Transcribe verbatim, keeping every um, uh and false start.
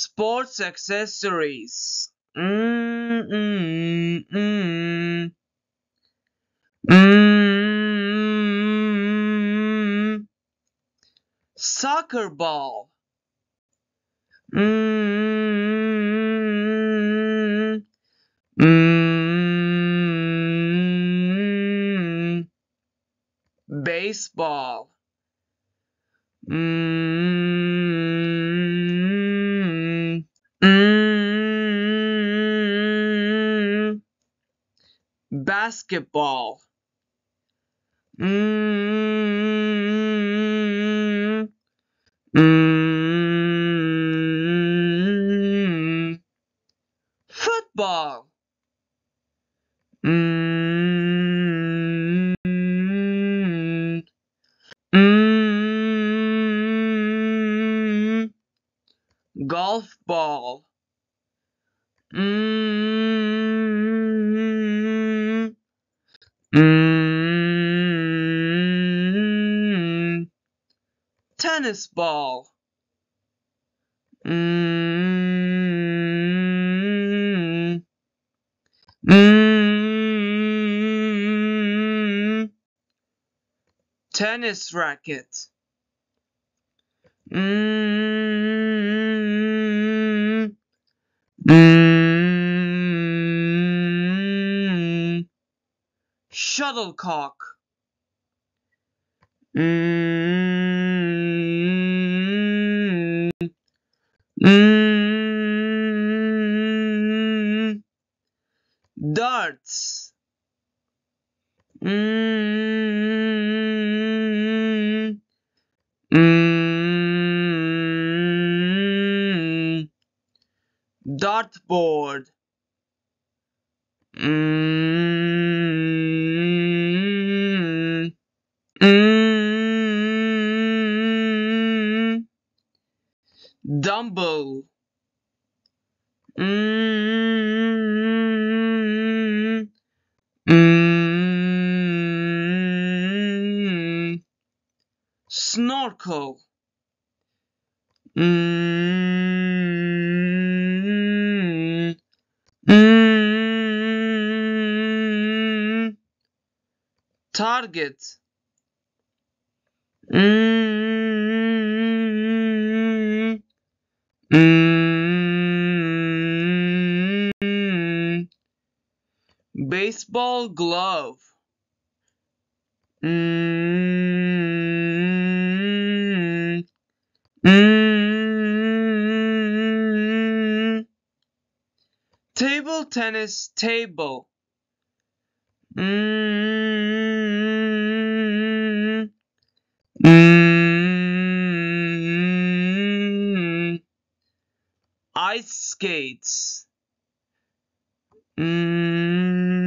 Sports accessories. Mm, mm, mm. Mm. Soccer ball. Mm. Mm. Baseball. Mm. Mm. Basketball. Mm. Mm. Football. Mm. Mm. Golf ball. Mm. Mm. Tennis ball. Mm. Mm. Tennis racket. Mm. Mm. Shuttlecock. Mm. Mm. Darts. Mm. Mm. Dartboard. Mm. Mm. Dumbbell. Mm. Mm. Snorkel. Mm. Mm. Target. Mm. Mm. Baseball glove. Mm. Mm. Table tennis table. Mm. Mm. Ice skates. Mm.